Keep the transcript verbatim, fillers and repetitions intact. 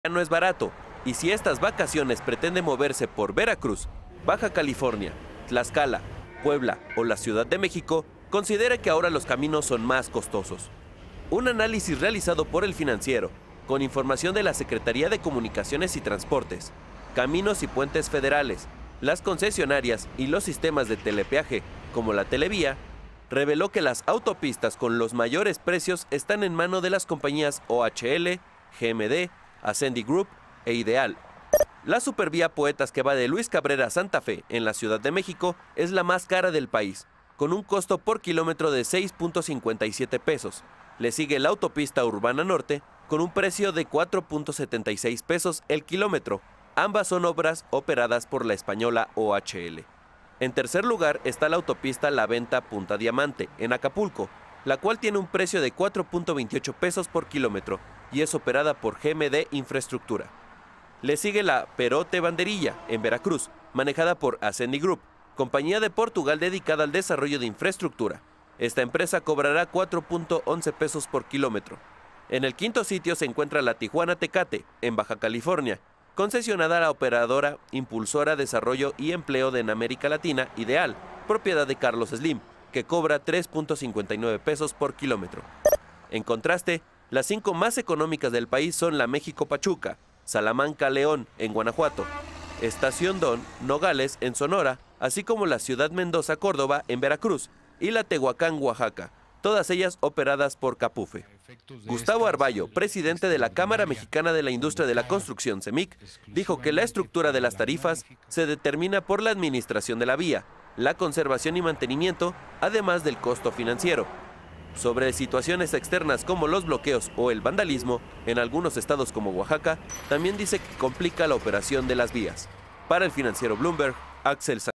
no es barato, y si estas vacaciones pretende moverse por Veracruz, Baja California, Tlaxcala, Puebla o la Ciudad de México, considera que ahora los caminos son más costosos. Un análisis realizado por El Financiero, con información de la Secretaría de Comunicaciones y Transportes, Caminos y Puentes Federales, las concesionarias y los sistemas de telepeaje, como la Televía, reveló que las autopistas con los mayores precios están en mano de las compañías O H L, G M D, Ascendi Group e Ideal. La supervía Poetas que va de Luis Cabrera a Santa Fe, en la Ciudad de México, es la más cara del país, con un costo por kilómetro de seis punto cincuenta y siete pesos. Le sigue la autopista Urbana Norte, con un precio de cuatro punto setenta y seis pesos el kilómetro. Ambas son obras operadas por la española O H L. En tercer lugar está la autopista La Venta Punta Diamante, en Acapulco, la cual tiene un precio de cuatro punto veintiocho pesos por kilómetro y es operada por G M D Infraestructura. Le sigue la Perote Banderilla, en Veracruz, manejada por Ascendi Group, compañía de Portugal dedicada al desarrollo de infraestructura. Esta empresa cobrará cuatro punto once pesos por kilómetro. En el quinto sitio se encuentra la Tijuana Tecate, en Baja California, concesionada a la operadora Impulsora Desarrollo y Empleo de en América Latina, Ideal, propiedad de Carlos Slim, que cobra tres punto cincuenta y nueve pesos por kilómetro. En contraste, las cinco más económicas del país son la México Pachuca, Salamanca León, en Guanajuato, Estación Don, Nogales, en Sonora, así como la Ciudad Mendoza Córdoba, en Veracruz, y la Tehuacán, Oaxaca, todas ellas operadas por Capufe. Gustavo Arballo, presidente de la Cámara Mexicana de la Industria de la Construcción, CEMIC, dijo que la estructura de las tarifas se determina por la administración de la vía, la conservación y mantenimiento, además del costo financiero. Sobre situaciones externas como los bloqueos o el vandalismo, en algunos estados como Oaxaca, también dice que complica la operación de las vías. Para El Financiero Bloomberg, Axel Sánchez.